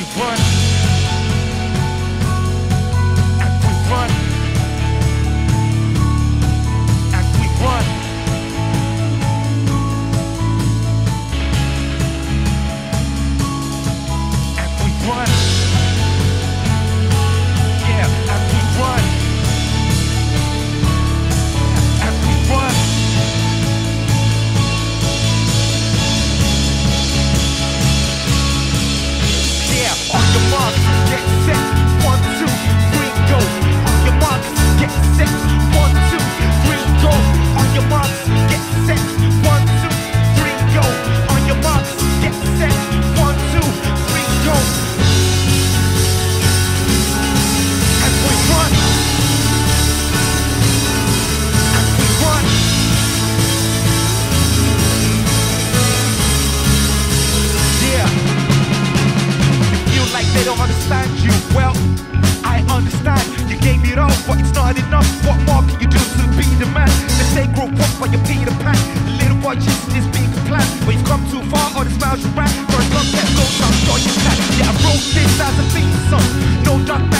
run, as we run, as we run, as we run, yeah, as we run, as we run. On your marks, get set, 1, 2, 3, go. On your marks, get set, 1, 2, 3, go. On your marks, get set, 1, 2, 3, go. On your marks, get set, 1, 2, 3, go. As we run, as we run. Yeah. Like they don't understand you. Well, I understand. You gave me it all, but it's not enough. What more can you do to be the man? They say grow up while you're Peter Pan. The little boy chasing this big plan. When you've come too far, all the smiles you ran. For as long as goes, I'm sure you can. Yeah, I wrote this as a theme song. No dark